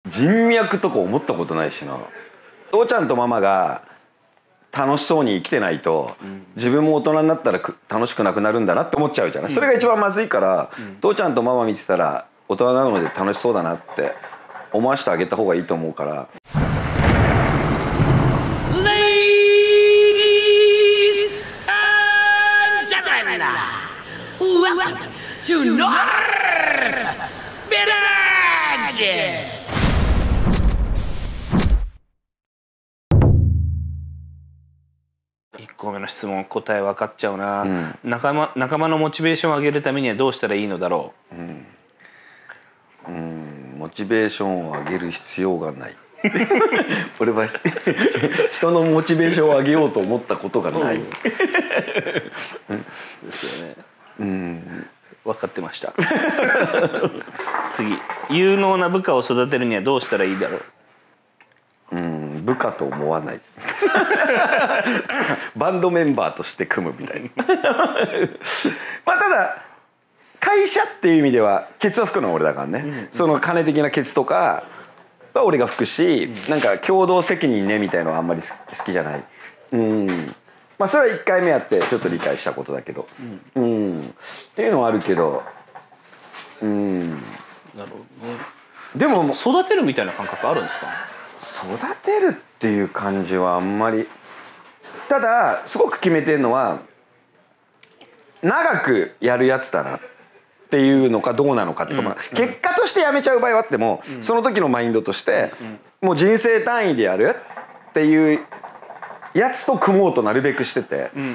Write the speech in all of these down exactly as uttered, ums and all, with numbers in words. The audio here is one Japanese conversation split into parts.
人脈とか思ったことないしな。父ちゃんとママが楽しそうに生きてないと、うん、自分も大人になったら楽しくなくなるんだなって思っちゃうじゃない、うん、それが一番まずいから、うん、父ちゃんとママ見てたら大人なので楽しそうだなって思わせてあげた方がいいと思うから。 Welcome to North Village! いっこめの質問答え分かっちゃうな、うん、仲間仲間のモチベーションを上げるためにはどうしたらいいのだろう。 うん、うんモチベーションを上げる必要がない俺は人のモチベーションを上げようと思ったことがないですよね。 うん、 分かってました次、有能な部下を育てるにはどうしたらいいだろう。 うん部下と思わないバンドメンバーとして組むみたいなまあただ会社っていう意味ではケツは吹くのは俺だからね、うんうん、その金的なケツとかは俺が吹くし、うん、なんか共同責任ねみたいのはあんまり好きじゃない。うんまあそれはいっかいめやってちょっと理解したことだけど、うん、うん、っていうのはあるけど、うん。 なるほどね。 でも育てるみたいな感覚あるんですか？ 育てるっていう感じはあんまり。ただすごく決めてるのは長くやるやつだなっていうのかどうなのかっていうか、うん、まあ、結果としてやめちゃう場合はあっても、うん、その時のマインドとして、うん、もう人生単位でやるっていうやつと組もうとなるべくしてて、うん、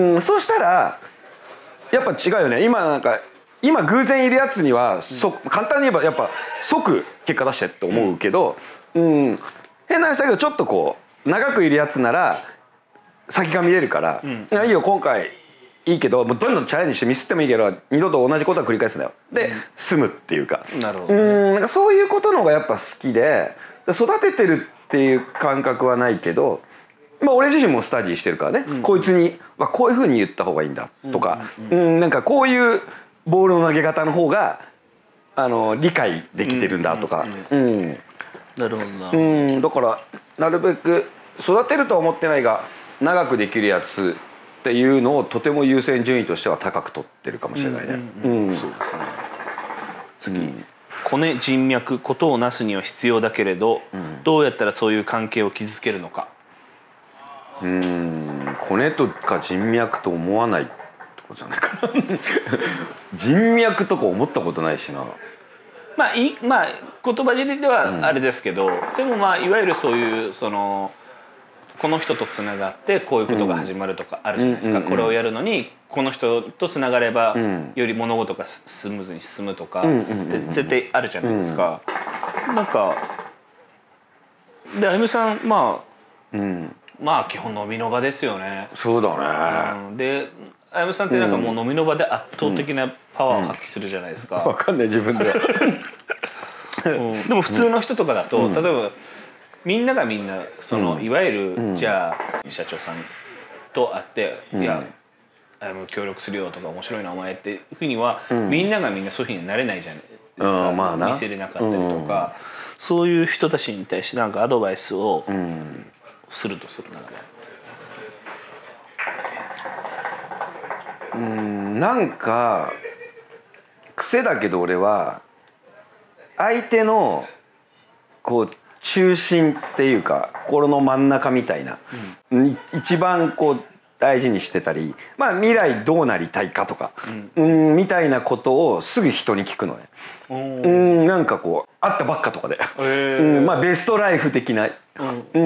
うん、そうしたらやっぱ違うよね。今なんか今偶然いるやつには、そ簡単に言えばやっぱ即結果出してって思うけど、うん、変な話だけどちょっとこう長くいるやつなら先が見れるから、うん、いやいいよ今回いいけどもうどんどんチャレンジしてミスってもいいけど二度と同じことは繰り返すんだよで、うん、済むっていうか、 なるほどね、 うんなんかそういうことの方がやっぱ好きで育ててるっていう感覚はないけど。まあ俺自身もスタディしてるからね、うん、こいつにはこういうふうに言った方がいいんだとか、うん、うん、なんかこういうボールの投げ方の方があの理解できてるんだとか、 なるほどな、 うん、だからなるべく育てるとは思ってないが長くできるやつっていうのをとても優先順位としては高く取ってるかもしれないね。そうですね。 次、うん、コネ人脈ことをなすには必要だけれど、うん、どうやったらそういう関係を築けるのか。 うーんコネとか人脈と思わないってことじゃないかな人脈とか思ったことないしな。 まあいいまあ言葉尻ではあれですけど、うん、でもまあいわゆるそういうそのこの人とつながってこういうことが始まるとかあるじゃないですか。これをやるのにこの人とつながればより物事がスムーズに進むとかって絶対あるじゃないですか。なんかであゆむさんまあ、うんまあ基本飲みの場ですよね。 そうだね、うん、であやむさんってなんかもう飲みの場で圧倒的なパワーを発揮するじゃないですか。 分かんない自分ではうん、でも普通の人とかだと、うん、例えばみんながみんなその、うん、いわゆる、うん、じゃあ社長さんと会って「うん、いやあやむ協力するよ」とか「面白いなお前」っていうふうには、うん、みんながみんなそういうふうになれないじゃないですか、まあ、見せれなかったりとか、うん、そういう人たちに対してなんかアドバイスを、うんするとするならね。 うんなんか癖だけど俺は相手のこう中心っていうか心の真ん中みたいな、うん、一番こう大事にしてたり、まあ未来どうなりたいかとか、うん、うんみたいなことをすぐ人に聞くのね。うんなんかこう会ったばっかとかで、うんまあベストライフ的な、うん、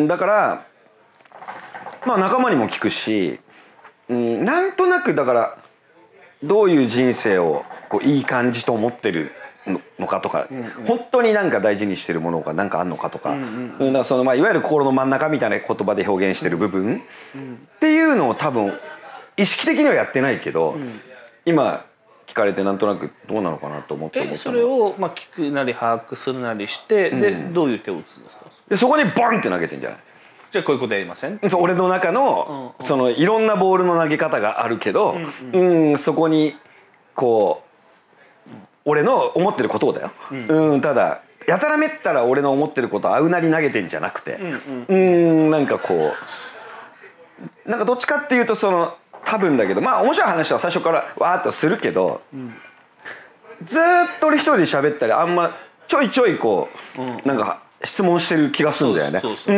だから。まあ仲間にも聞くし、うん、なんとなくだからどういう人生をこういい感じと思ってるのかとか、うんうん、本当になんか大事にしてるものがなんかあんのかとか、うんうん、だからそのまあいわゆる心の真ん中みたいな言葉で表現してる部分、うん、っていうのを多分意識的にはやってないけど、うん、今聞かれてなんとなくどうなのかなと思って思ったの。 えそれをまあ聞くなり把握するなりして、うん、でどういう手を打つんですか。 でそこにボンって投げてんじゃない。 じゃあこういうことやりません。 そう俺の中の、うん、そのいろんなボールの投げ方があるけど、うん、うん、そこにこう、うん、俺の思ってることをだよ、うん、うん、ただやたらめったら俺の思ってることあうなり投げてんじゃなくて、うん、うん、なんかこうなんかどっちかっていうとその多分だけどまあ面白い話は最初からわーっとするけど、うん、ずーっと俺一人で喋ったりあんまちょいちょいこう、うん、なんか質問してる気がするんだよね。うん、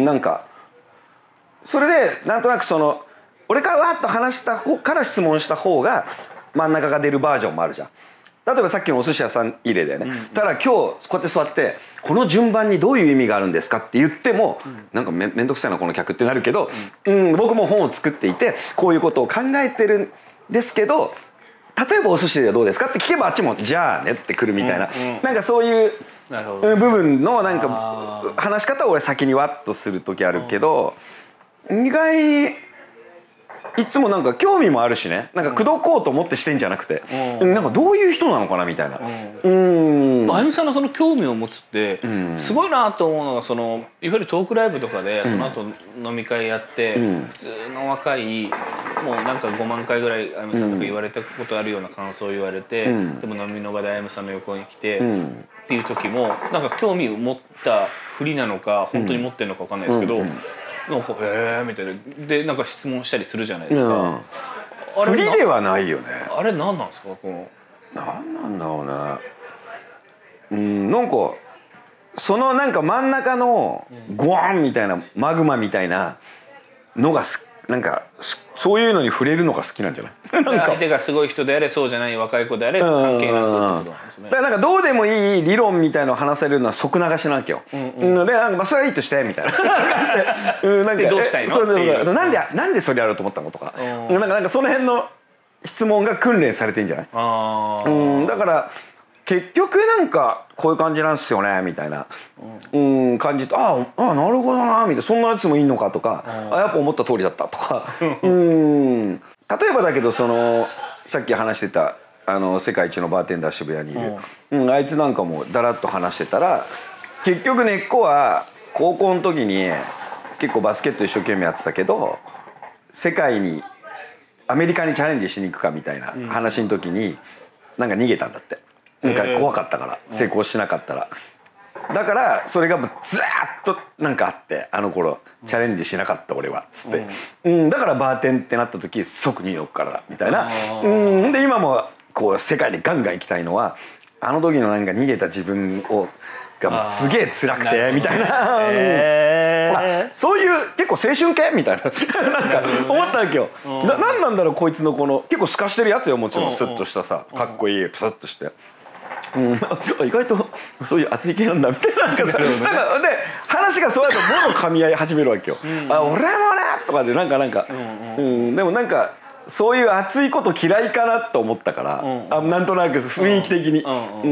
なんかそれでなんとなくその俺からわーっと話した方から質問した方が真ん中が出るバージョンもあるじゃん。例えばさっきのお寿司屋さん入れだよね、うん、ただ今日こうやって座ってこの順番にどういう意味があるんですかって言っても、うん、なんか め, めんどくさいなこの客ってなるけど、うんうん、僕も本を作っていてこういうことを考えてるんですけど例えばお寿司ではどうですかって聞けばあっちもじゃあねってくるみたいな、うんうん、なんかそういう部分のなんか話し方を俺先にワッとする時あるけど、意外にいつもなんか興味もあるしね、なんか口説こうと思ってしてんじゃなくて、うん、なんかどういう人なのかなみたいな。うん。 あゆみさんのその興味を持つってすごいなと思うのが、そのいわゆるトークライブとかでその後飲み会やって、うん、普通の若いもうなんかごまんかいぐらいあゆみさんとか言われたことあるような感想を言われて、うん、でも飲みの場であゆみさんの横に来て、うん、っていう時もなんか興味を持ったふりなのか本当に持ってるのか分かんないですけど。うんうん、なんかへえみたいなでなんか質問したりするじゃないですか。 うん、振りではないよね。 あれ何なんですかこの。 何なんだろうね。うんなんかそのなんか真ん中のゴワンみたいなマグマみたいなのがすなんかそういうのに触れるのが好きなんじゃない？なんか相手がすごい人であれそうじゃない若い子であれ関係なくってことなんですね。 だからなんかどうでもいい理論みたいのを話せるのは即流しなわけよ。うんうん、でなんかまあそれはいいとしてみたいな感じで、うん、なんかどうしたいの？ そうそうなんでなんでそれやろうと思ったのとか、なんかなんかその辺の質問が訓練されてんじゃない？あうんだから結局なんかこういう感じなんですよねみたいな、うん、感じとああなるほどなみたいなそんなやつもいいのかとかあやっぱ思った通りだったとかうん例えばだけどそのさっき話してたあの世界一のバーテンダー渋谷にいる、うん、あいつなんかもだらっと話してたら結局根っこは高校の時に結構バスケット一生懸命やってたけど世界にアメリカにチャレンジしに行くかみたいな話の時になんか逃げたんだって。なんか怖かったから成功しなかったらだからそれがもうずーっとなんかあってあの頃チャレンジしなかった俺はっつって、うんだからバーテンってなった時即ニューヨークからだみたいなうんで今もこう世界でガンガン行きたいのはあの時のなんか逃げた自分をがすげえ辛くてみたいなそういう結構青春系みたいななんか思ったわけよ。ななんなんだろうこいつのこの結構透かしてるやつよもちろんスッとしたさかっこいいプスッとして。うん、意外とそういう熱い系なんだみたいななんかさなんかで話がそうやともろ噛み合い始めるわけよ。うんあ俺もねとかでなんかなんか、うんうん、でもなんかそういう熱いこと嫌いかなと思ったから、うん、あなんとなく雰囲気的に。うん、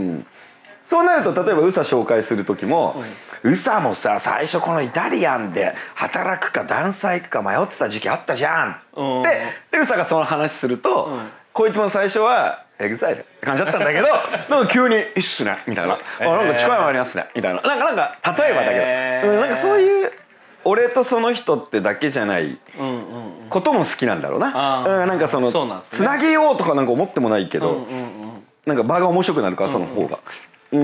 うんそうなると例えばウサ紹介する時も、うん、ウサもさ最初このイタリアンで働くかダンサー行くか迷ってた時期あったじゃん、うん、ででウサがその話すると、うん、こいつも最初はエグザイルって感じだったんだけどなんか急に「いいっすね」みたいな「あなんか近いのありますね」みたいななんかなんか例えばだけど、うん、なんかそういう俺とその人ってだけじゃないことも好きなんだろうな。うん、なんかそのつなげようとかなんか思ってもないけどなんか場が面白くなるからその方が。うん、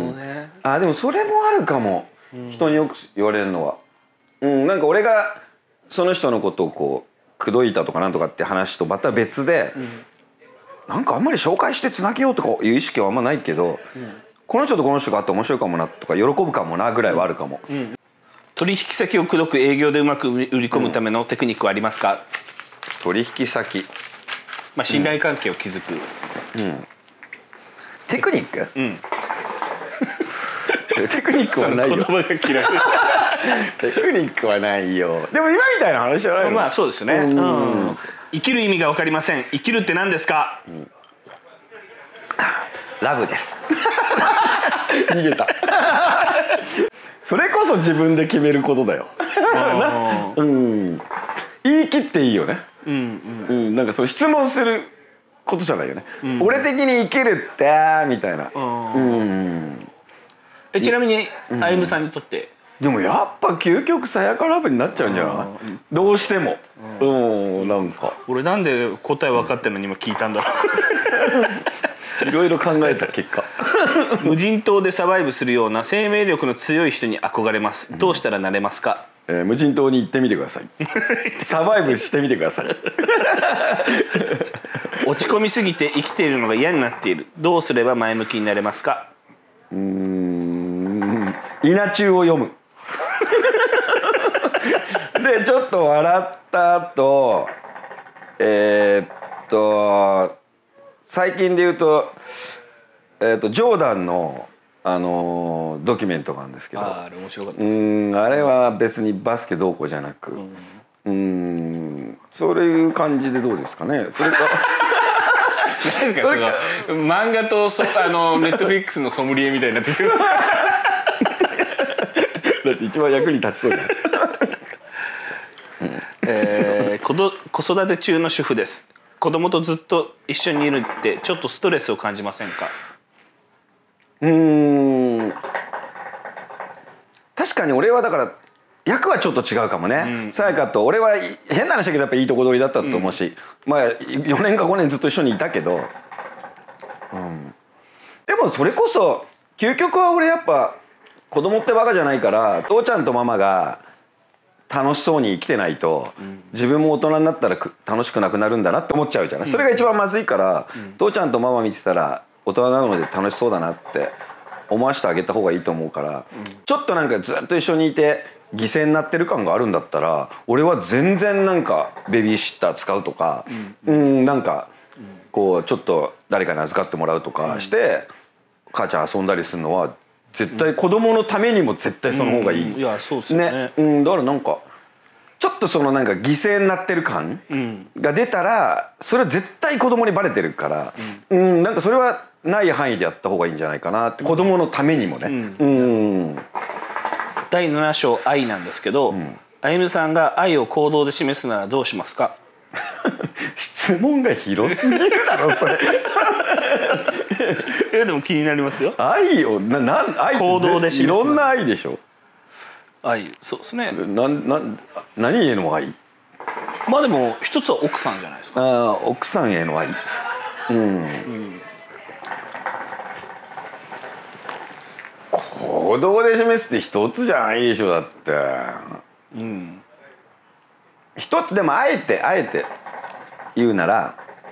ね、あでもそれもあるかも、うん、人によく言われるのは、うん、なんか俺がその人のことをこう口説いたとかなんとかって話とまた別で、うん、なんかあんまり紹介してつなげようとかいう意識はあんまないけど、うん、この人とこの人があって面白いかもなとか喜ぶかもなぐらいはあるかも、うんうん、 取引先を口説く営業でうまく売り込むためのテクニックはありますか？ 取引先、 まあ、信頼関係を築く、うんうん、 テクニック、うんテクニックはないよ。言葉が嫌い。テクニックはないよ。でも今みたいな話じゃないの。 まあそうですね。うん、生きる意味が分かりません。生きるって何ですか？うん、 ラブです。逃げた。それこそ自分で決めることだよ。うん。言い切っていいよね。うんうん。うん、なんかそう質問することじゃないよね。うん、俺的に生きるってみたいな。うん。うんえちなみにあゆむさんにとって、 うん、でもやっぱ究極さやかラブになっちゃうんじゃない、うん、どうしても、うん、うん、なんか俺なんで答え分かってんのに今聞いたんだろういろいろ考えた結果無人島でサバイブするような生命力の強い人に憧れます。どうしたらなれますか？ えー、無人島に行ってみてください。サバイブしてみてください。 落ち込みすぎて生きているのが嫌になっている。どうすれば前向きになれますか？ うーん、稲中を読む。でちょっと笑った後、えー、っと最近で言うと、えー、っとジョーダンのあのー、ドキュメントがあるんですけど、 あ, あれ面白かったです。 うんあれは別にバスケどうこうじゃなく、うん、うんそういう感じでどうですかね。それか何ですかその漫画とそあのネットフリックスのソムリエみたいになってくる。 だって一番役に立ちそうだよ。 えー、子ど子育て中の主婦です。子供とずっと一緒にいるってちょっとストレスを感じませんか？ うーん確かに俺はだから役はちょっと違うかもね。さやかと俺は変な話だけどやっぱいいとこ取りだったと思うし、うん、まあよねんかごねんずっと一緒にいたけど、うん、でもそれこそ究極は俺やっぱ子供ってバカじゃないから父ちゃんとママが楽しそうに生きてないと、うん、自分も大人になったら楽しくなくなるんだなって思っちゃうじゃない、うん、それが一番まずいから、うん、父ちゃんとママ見てたら大人なので楽しそうだなって思わせてあげた方がいいと思うから、うん、ちょっとなんかずっと一緒にいて犠牲になってる感があるんだったら俺は全然なんかベビーシッター使うとか、うん、うんなんかこうちょっと誰かに預かってもらうとかして、うん、母ちゃん遊んだりするのは絶対子供のためにも絶対その方がいい。 うん、いやそうですね。 ね、うん、だからなんかちょっとそのなんか犠牲になってる感が出たらそれは絶対子供にバレてるから、うん、うんなんかそれはない範囲でやった方がいいんじゃないかなって、子供のためにもね。うん、うん、 だいなな章愛なんですけど、うん、あゆむさんが愛を行動で示すならどうしますか？ 質問が広すぎるだろそれ。 いやでも気になりますよ。 愛をななん愛行動で示すいろんな愛でしょ。 愛そうですね。 なな何への愛？ まあでも一つは奥さんじゃないですか。 あ奥さんへの愛。うん。うん、行動で示すって一つじゃないでしょだって。うん。一つでもあえてあえて言うなら、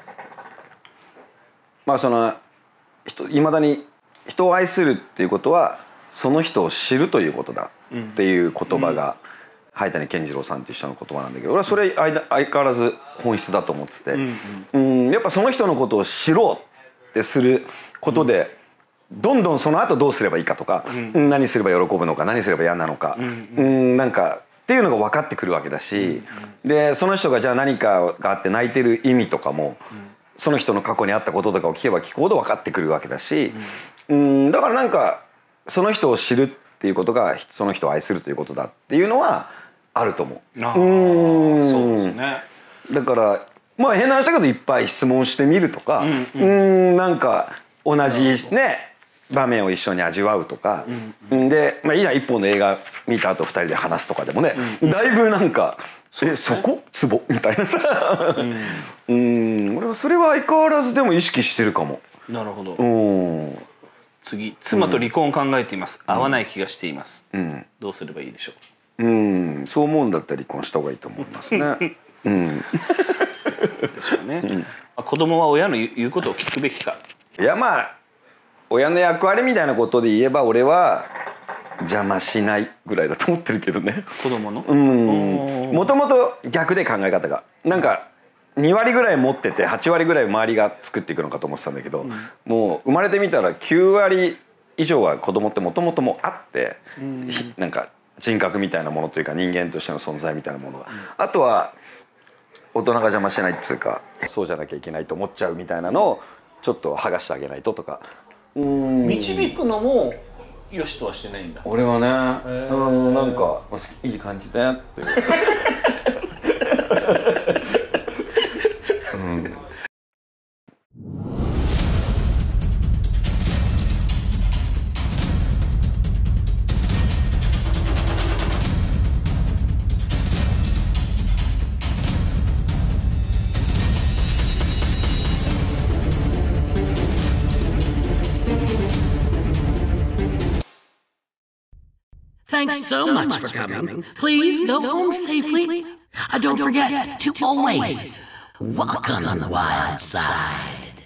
まあそのいまだに人を愛するっていうことはその人を知るということだっていう言葉が灰谷健次郎さんっていう人の言葉なんだけど、俺はそれ相変わらず本質だと思ってて、うんやっぱその人のことを知ろうってすることでどんどんその後どうすればいいかとか、何すれば喜ぶのか何すれば嫌なのか、うんなんかっていうのが分かってくるわけだし、でその人がじゃあ何かがあって泣いてる意味とかもその人の過去にあったこととかを聞けば聞くほど分かってくるわけだし、うんだからなんかその人を知るっていうことがその人を愛するということだっていうのはあると思う。うんそうですね。だからまあ変な話だけどいっぱい質問してみるとか、うんなんか同じね場面を一緒に味わうとか、うん、で、まあ、いいじゃん一本の映画見た後二人で話すとかでもね、うん、だいぶなんか「そえそこツボ」みたいなさ、うん、うん俺はそれは相変わらずでも意識してるかも。 なるほど。うん次妻と離婚を考えています、うん、合わない気がしています、うん、どうすればいいでしょう。うんそう思うんだったら離婚した方がいいと思いますね。うんでしょうね、うん、子供は親の言うことを聞くべきか。 いやまあ親の役割みたいなことで言えば俺は邪魔しないぐらいだと思ってるけどね。 子供のうんもともと逆で考え方がなんかに割ぐらい持っててはち割ぐらい周りが作っていくのかと思ってたんだけど、うん、もう生まれてみたらきゅう割以上は子供ってもともともあって、うん、なんか人格みたいなものというか人間としての存在みたいなものが、うん、あとは大人が邪魔しないっつうかそうじゃなきゃいけないと思っちゃうみたいなのをちょっと剥がしてあげないととか。 導くのもよしとはしてないんだ。 俺はね、えー、うんなんかいい感じだよっていう。うん Thanks so much for coming. Please go home safely. Uh, don't forget to always walk on the wild side.